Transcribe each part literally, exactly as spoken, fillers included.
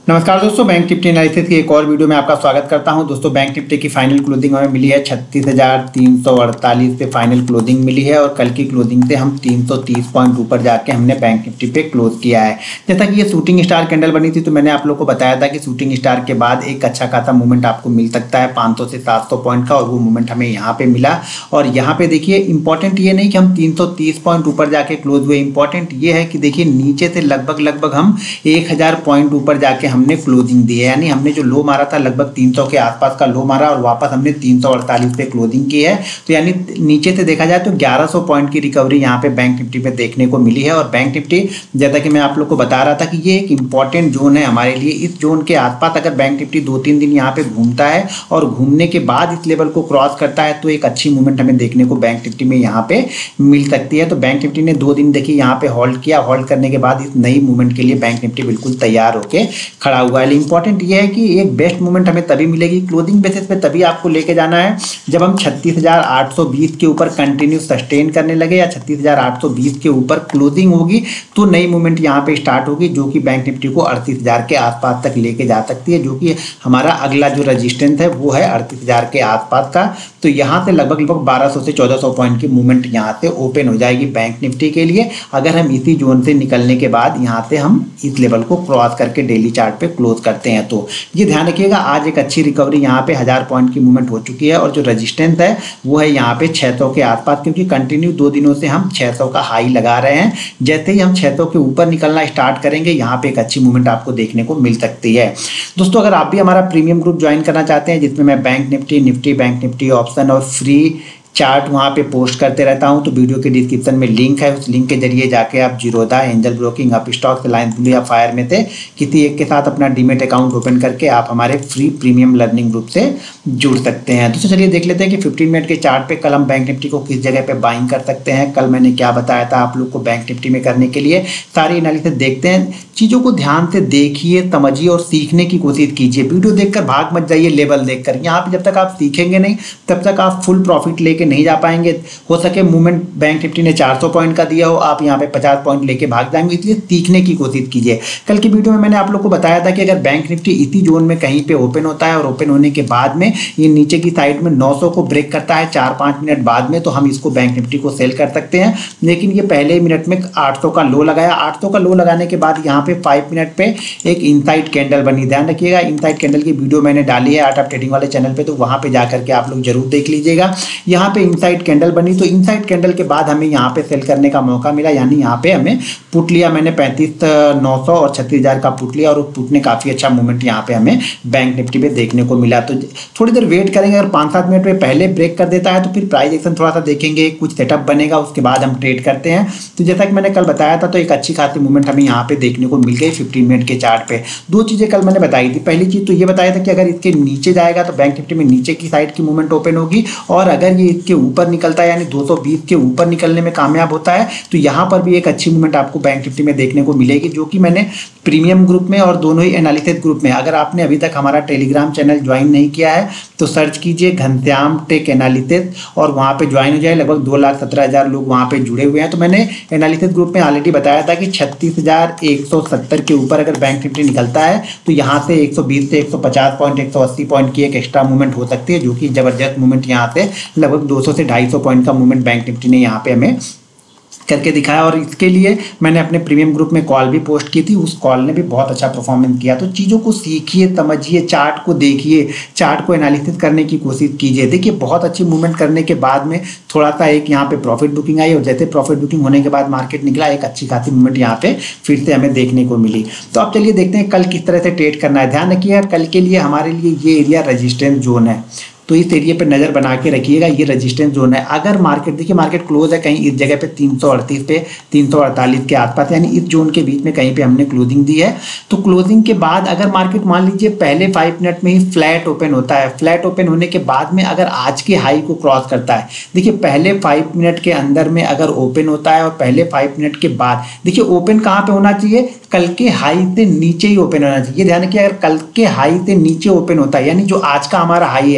नमस्कार दोस्तों, bank Nifty analysis की एक और वीडियो में आपका स्वागत करता हूं। दोस्तों, बैंक निफ्टी की फाइनल क्लोजिंग हमें मिली है छत्तीस हज़ार तीन सौ अड़तालीस पे फाइनल क्लोजिंग मिली है और कल की क्लोजिंग से हम तीन सौ तीस पॉइंट ऊपर जाके हमने बैंक निफ्टी पे क्लोज किया है। जैसा कि ये शूटिंग स्टार कैंडल बनी थी तो मैंने आप लोग को बताया था कि शूटिंग स्टार के बाद एक अच्छा खासा मूवमेंट आपको मिल सकता है पाँच सौ से सात सौ पॉइंट का, और वो मूवमेंट हमें यहाँ पे मिला। और यहाँ पे देखिए इंपॉर्टेंट ये नहीं कि हम तीन सौ तीस पॉइंट ऊपर जाके क्लोज हुए, इंपॉर्टेंट ये है कि देखिए नीचे से लगभग लगभग हम एक हज़ार पॉइंट ऊपर जाके हमने क्लोजिंग दी है। यानी हमने जो लो मारा था लगभग तीन सौ के आसपास का लो मारा और वापस हमने तीन सौ अड़तालीस पे क्लोजिंग की है। तो यानी नीचे से देखा जाए तो ग्यारह सौ पॉइंट की रिकवरी यहाँ पे बैंक निफ्टी पे देखने को मिली है। और बैंक निफ्टी जैसा कि मैं आप लोग को बता रहा था कि ये एक इंपॉर्टेंट जोन है हमारे लिए। इस जोन के आसपास अगर बैंक निफ्टी दो तीन दिन यहाँ पे घूमता है और घूमने के बाद इस लेवल को क्रॉस करता है तो एक अच्छी मूवमेंट हमें देखने को बैंक निफ्टी में यहाँ पे मिल सकती है। तो बैंक निफ्टी ने दो दिन देखिए यहाँ पे होल्ड किया, होल्ड करने के बाद इस नई मूवमेंट के लिए बैंक निफ्टी बिल्कुल तैयार होकर खड़ा हुआ है। इंपॉर्टेंट ये है कि एक बेस्ट मूवमेंट हमें तभी मिलेगी क्लोजिंग बेसिस पे, तभी आपको लेके जाना है जब हम छत्तीस हज़ार आठ सौ बीस के ऊपर कंटिन्यू सस्टेन करने लगे या छत्तीस हज़ार आठ सौ बीस के ऊपर क्लोजिंग होगी तो नई मूवमेंट यहाँ पे स्टार्ट होगी जो कि बैंक निफ्टी को अड़तीस हज़ार के आसपास तक लेके जा सकती है, जो कि हमारा अगला जो रजिस्टेंस है वो है अड़तीस हज़ार के आसपास का। तो यहाँ से लगभग लगभग बारह सौ से चौदह सौ पॉइंट की मूवमेंट यहाँ से ओपन हो जाएगी बैंक निफ्टी के लिए, अगर हम इसी जोन से निकलने के बाद यहाँ से हम इस लेवल को क्रॉस करके डेली चार्ट पे क्लोज करते हैं। तो ये ध्यान रखिएगा, आज एक अच्छी रिकवरी यहाँ पे हज़ार पॉइंट की मूवमेंट हो चुकी है और जो रजिस्टेंस है वो है यहाँ पे छह सौ के आसपास, क्योंकि कंटिन्यू दो दिनों से हम छह सौ का हाई लगा रहे हैं। जैसे ही हम छह सौ के ऊपर निकलना स्टार्ट करेंगे यहाँ पे एक अच्छी मूवमेंट आपको देखने को मिल सकती है। दोस्तों, अगर आप भी हमारा प्रीमियम ग्रुप ज्वाइन करना चाहते हैं जिसमें मैं bank Nifty, Nifty bank Nifty option और फ्री चार्ट वहाँ पे पोस्ट करते रहता हूँ, तो वीडियो के डिस्क्रिप्शन में लिंक है, उस लिंक के जरिए जाके आप Zerodha, Angel broking, Upstox, Reliance blue या फायर में से किसी एक के साथ अपना डीमेट अकाउंट ओपन करके आप हमारे फ्री प्रीमियम लर्निंग ग्रुप से जुड़ सकते हैं। तो चलिए देख लेते हैं कि फिफ्टीन मिनट के चार्ट पे कल हम बैंक निफ्टी को किस जगह पे बाइंग कर सकते हैं। कल मैंने क्या बताया था आप लोग को बैंक निफ्टी में करने के लिए, सारी एनालिसिस देखते हैं। चीज़ों को ध्यान से देखिए, समझिए और सीखने की कोशिश कीजिए। वीडियो देखकर भाग मत जाइए लेवल देखकर। यहाँ पे जब तक आप सीखेंगे नहीं तब तक आप फुल प्रॉफिट लेके नहीं जा पाएंगे। हो सके मूवमेंट बैंक निफ्टी ने चार सौ पॉइंट का दिया हो, आप यहाँ पे पचास पॉइंट लेके भाग जाएंगे, इसलिए सीखने की कोशिश कीजिए। कल की वीडियो में मैंने आप लोग को बताया था कि अगर बैंक निफ्टी इसी जोन में कहीं पे ओपन होता है और ओपन होने के बाद में ये नीचे की साइड में नौ सौ को ब्रेक करता है चार पाँच मिनट बाद में, तो हम इसको बैंक निफ्टी को सेल कर सकते हैं। लेकिन ये पहले मिनट में आठ सौ का लो लगाया, आठ सौ का लो लगाने के बाद यहाँ पे फाइव मिनट पे एक इनसाइड कैंडल बनी। ध्यान रखिएगा, इनसाइड कैंडल की वीडियो मैंने डाली है आर्ट ऑफ ट्रेडिंग वाले चैनल पे, तो वहाँ पे जाकर के आप लोग जरूर देख लीजिएगा। यहाँ पे इनसाइड कैंडल बनी, तो इनसाइड कैंडल के बाद हमें यहाँ पे सेल करने का मौका मिला। यानी यहाँ पे हमें पुट लिया मैंने पैंतीस नौ सौ और छत्तीस हज़ार का पुट लिया, और उस पुट ने काफ़ी अच्छा मूवमेंट यहाँ पे हमें बैंक निफ्टी पे देखने को मिला। तो थोड़ी देर वेट करेंगे, अगर पाँच सात मिनट में पहले ब्रेक कर देता है तो फिर प्राइस एक्शन थोड़ा सा देखेंगे, कुछ सेटअप बनेगा, उसके बाद हम ट्रेड करते हैं। तो जैसा कि मैंने कल बताया था, तो एक अच्छी खासी मूवमेंट हमें यहाँ पे देखने को मिल गई फिफ्टीन मिनट के चार्ट पे। दो चीज़ें कल मैंने बताई थी। पहली चीज़ तो ये बताया था कि अगर इसके नीचे जाएगा तो बैंक निफ्टी में नीचे की साइड की मूवमेंट ओपन होगी, और अगर ये इसके ऊपर निकलता है यानी दो सौ बीस के ऊपर निकलने में कामयाब होता है तो यहाँ पर भी एक अच्छी मूवमेंट आपको बैंक निफ्टी में देखने को मिलेगी, जो कि मैंने प्रीमियम ग्रुप में और दोनों ही एनालिसिस ग्रुप में। अगर आपने अभी तक हमारा टेलीग्राम चैनल ज्वाइन नहीं किया है तो सर्च कीजिए घनश्याम टेक एनालिसिस और वहाँ पे ज्वाइन हो जाए। लगभग दो लाख सत्रह हज़ार लोग वहाँ पे जुड़े हुए हैं। तो मैंने एनालिसिस ग्रुप में ऑलरेडी बताया था कि छत्तीस हज़ार एक सौ सत्तर के ऊपर अगर बैंक निफ्टी निकलता है तो यहाँ से एक सौ बीस से एक सौ पचास पॉइंट एक सौ अस्सी पॉइंट की एक एक्स्ट्रा मूवमेंट हो सकती है, जो कि जबरदस्त मूवमेंट यहाँ से लगभग दो सौ से ढाई सौ पॉइंट का मूवमेंट बैंक निफ्टी ने यहाँ पे हमें करके दिखाया। और इसके लिए मैंने अपने प्रीमियम ग्रुप में कॉल भी पोस्ट की थी, उस कॉल ने भी बहुत अच्छा परफॉर्मेंस किया। तो चीज़ों को सीखिए, समझिए, चार्ट को देखिए, चार्ट को एनालिसिस करने की कोशिश कीजिए। देखिए बहुत अच्छी मूवमेंट करने के बाद में थोड़ा सा एक यहाँ पे प्रॉफिट बुकिंग आई, और जैसे प्रॉफिट बुकिंग होने के बाद मार्केट निकला, एक अच्छी खासी मूवमेंट यहाँ पे फिर से हमें देखने को मिली। तो अब चलिए देखते हैं कल किस तरह से ट्रेड करना है। ध्यान रखिएगा, कल के लिए हमारे लिए ये एरिया रजिस्टेंस जोन है, तो इस एरिया पे नज़र बना के रखिएगा, ये रेजिस्टेंस जोन है। अगर मार्केट देखिए मार्केट क्लोज है कहीं इस जगह पे तीन सौ अड़तीस पे तीन सौ अड़तालीस के आसपास, यानी इस जोन के बीच में कहीं पे हमने क्लोजिंग दी है। तो क्लोजिंग के बाद अगर मार्केट मान लीजिए पहले फाइव मिनट में ही फ्लैट ओपन होता है, फ्लैट ओपन होने के बाद में अगर आज के हाई को क्रॉस करता है, देखिए पहले फाइव मिनट के अंदर में अगर ओपन होता है और पहले फाइव मिनट के बाद देखिए ओपन कहाँ पे होना चाहिए, कल के हाई से नीचे ही ओपन होना चाहिए। ध्यान रखिए, अगर कल के हाई से नीचे ओपन होता है यानी जो आज का हमारा हाई है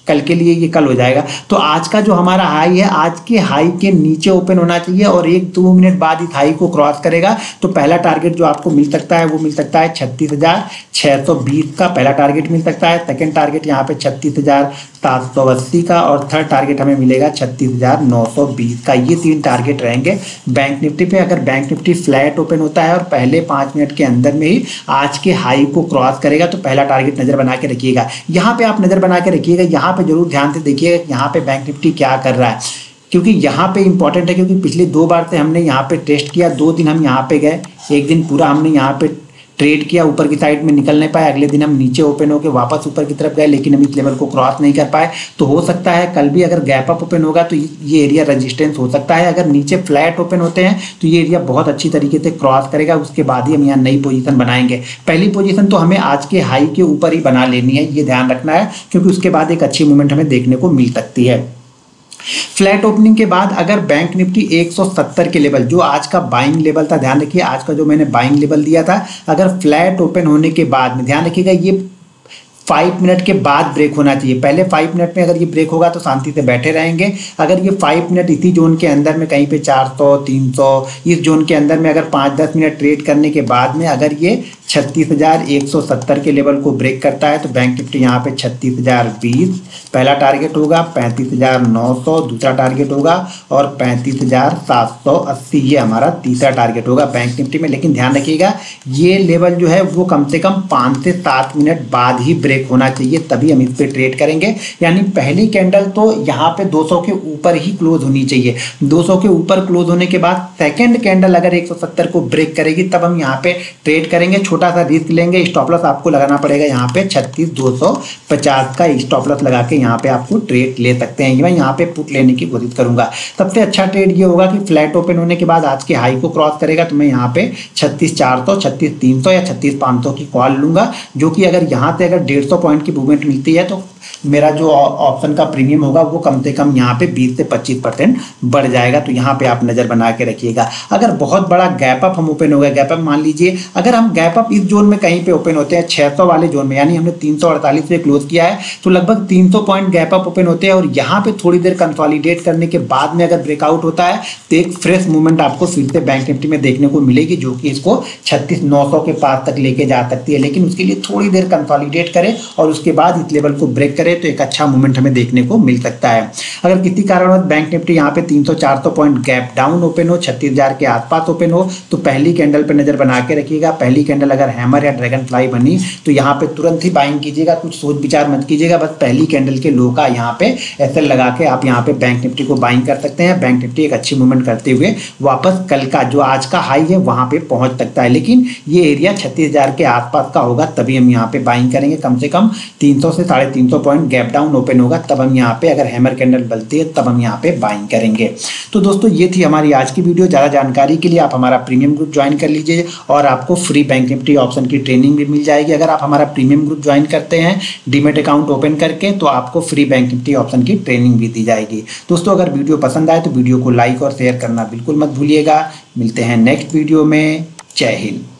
कल के लिए ये कल हो जाएगा। तो आज का जो हमारा हाई है, आज के हाई के नीचे ओपन होना चाहिए और एक दो मिनट बाद इस हाई को क्रॉस करेगा तो पहला टारगेट जो आपको मिल सकता है वो मिल सकता है छत्तीस हजार छः सौ बीस का पहला टारगेट मिल सकता है। सेकेंड टारगेट यहाँ पे छत्तीस हजार सात सौ अस्सी का और थर्ड टारगेट हमें मिलेगा छत्तीस हजार नौ सौ बीस का। ये तीन टारगेट रहेंगे बैंक निफ्टी पे। अगर बैंक निफ्टी फ्लैट ओपन होता है और पहले पाँच मिनट के अंदर में ही आज के हाई को क्रॉस करेगा तो पहला टारगेट नजर बना के रखिएगा। यहाँ पे आप नजर बना के रखिएगा, यहाँ पे जरूर ध्यान से देखिएगा यहाँ पे बैंक निफ्टी क्या कर रहा है, क्योंकि यहाँ पे इंपॉर्टेंट है। क्योंकि पिछले दो बार से हमने यहाँ पे टेस्ट किया, दो दिन हम यहाँ पे गए, एक दिन पूरा हमने यहाँ पे ट्रेड किया, ऊपर की साइड में निकल नहीं पाए, अगले दिन हम नीचे ओपन होकर वापस ऊपर की तरफ गए लेकिन हम इस लेवल को क्रॉस नहीं कर पाए। तो हो सकता है कल भी अगर गैप अप ओपन होगा तो ये एरिया रेजिस्टेंस हो सकता है। अगर नीचे फ्लैट ओपन होते हैं तो ये एरिया बहुत अच्छी तरीके से क्रॉस करेगा, उसके बाद ही हम यहाँ नई पोजीशन बनाएंगे। पहली पोजीशन तो हमें आज के हाई के ऊपर ही बना लेनी है, ये ध्यान रखना है, क्योंकि उसके बाद एक अच्छी मूवमेंट हमें देखने को मिल सकती है। फ्लैट ओपनिंग के बाद अगर बैंक निफ्टी एक सौ सत्तर के लेवल, जो आज का बाइंग लेवल था, ध्यान रखिए आज का जो मैंने बाइंग लेवल दिया था, अगर फ्लैट ओपन होने के बाद में ध्यान रखिएगा ये फाइव मिनट के बाद ब्रेक होना चाहिए। पहले फाइव मिनट में अगर ये ब्रेक होगा तो शांति से बैठे रहेंगे। अगर ये फाइव मिनट इसी जोन के अंदर में कहीं पे चार सौ तीन सौ इस जोन के अंदर में अगर पाँच दस मिनट ट्रेड करने के बाद में अगर ये छत्तीस हजार एक सौ सत्तर के लेवल को ब्रेक करता है तो बैंक निफ्टी यहाँ पे छत्तीस हजार बीस पहला टारगेट होगा, पैंतीस हजार नौ सौ दूसरा टारगेट होगा और पैंतीस हजार सात सौ अस्सी ये हमारा तीसरा टारगेट होगा बैंक निफ्टी में। लेकिन ध्यान रखिएगा ये लेवल जो है वो कम से कम पाँच से सात मिनट बाद ही ब्रेक होना चाहिए, तभी हम इस पर ट्रेड करेंगे। यानी पहली कैंडल तो यहाँ पे दो सौ के ऊपर ही क्लोज होनी चाहिए। दो सौ के ऊपर क्लोज होने के बाद सेकेंड कैंडल अगर एक सौ सत्तर को ब्रेक करेगी तब हम यहाँ पे ट्रेड करेंगे। छोटा सा रिस्क लेंगे, स्टॉप लॉस आपको लगाना पड़ेगा यहाँ पे छत्तीस दो सौ पचास का स्टॉप लॉस लगा के यहाँ पे आपको ट्रेड ले सकते हैं। मैं यहाँ पे पुट लेने की कोशिश करूंगा। सबसे अच्छा ट्रेड ये होगा कि फ्लैट ओपन होने के बाद आज के हाई को क्रॉस करेगा तो मैं यहाँ पे छत्तीस चार सौ छत्तीस तीन सौ या छत्तीस पाँच सौ की कॉल लूंगा, जो कि अगर यहाँ से अगर डेढ़ सौ पॉइंट की मूवमेंट मिलती है तो मेरा जो ऑप्शन का प्रीमियम होगा वो कम से कम यहाँ पे बीस से पच्चीस परसेंट बढ़ जाएगा। तो यहाँ पे आप नजर बना के रखिएगा। अगर बहुत बड़ा गैप अप हम ओपन हो गया, गैप अप मान लीजिए अगर हम गैप अप इस जोन में कहीं पे ओपन होते हैं छह सौ वाले जोन में, यानी हमने तीन सौ अड़तालीस पे क्लोज किया है तो लगभग तीन सौ पॉइंट गैप अप ओपन होते हैं और यहाँ पे थोड़ी देर कंसोलिडेट करने के बाद में अगर ब्रेकआउट होता है तो एक फ्रेश मूवमेंट आपको फिर से बैंक निफ्टी में देखने को मिलेगी, जो कि इसको छत्तीस नौ सौ के पास तक लेके जा सकती है। लेकिन उसके लिए थोड़ी देर कंसोलिडेट करे और उसके बाद इस लेवल को ब्रेक करे तो एक अच्छा मूवमेंट हमें देखने को मिल सकता है। अगर किसी कारणवश बैंक निफ्टी यहाँ पे तीन सौ चार सौ पॉइंट गैप डाउन ओपन हो, छत्तीस हजार के आसपास ओपन हो तो पहली कैंडल पे नजर बना के रखिएगा। पहली कैंडल अगर हैमर या ड्रैगन फ्लाई बनी तो यहाँ पे तुरंत ही बाइंग कीजिएगा, कुछ सोच विचार मत कीजिएगा, बस पहली कैंडल के लो का यहाँ पे एसएल लगा के आप यहाँ पे बैंक निफ्टी को बाइंग कर सकते हैं। बैंक निफ्टी एक अच्छी मूवमेंट करते हुए वापस कल का जो आज का हाई है वहां पे पहुंच सकता है, लेकिन ये एरिया छत्तीस हजार के आसपास का होगा तभी हम यहाँ पे बाइंग करेंगे। कम से कम तीन सौ से साढ़े तीन सौ पॉइंट गैप डाउन ओपन होगा तब हम यहाँ पे, अगर हैमर कैंडल बनती है तब हम यहाँ पे बाइंग करेंगे। तो दोस्तों ये थी हमारी आज की वीडियो। ज़्यादा जानकारी के लिए आप हमारा प्रीमियम ग्रुप ज्वाइन कर लीजिए और आपको फ्री बैंक निफ्टी ऑप्शन की ट्रेनिंग भी मिल जाएगी। अगर आप हमारा प्रीमियम ग्रुप ज्वाइन करते हैं डीमेट अकाउंट ओपन करके तो आपको फ्री बैंक निफ्टी ऑप्शन की ट्रेनिंग भी दी जाएगी। दोस्तों अगर वीडियो पसंद आए तो वीडियो को लाइक और शेयर करना बिल्कुल मत भूलिएगा। मिलते हैं नेक्स्ट वीडियो में। जय हिंद।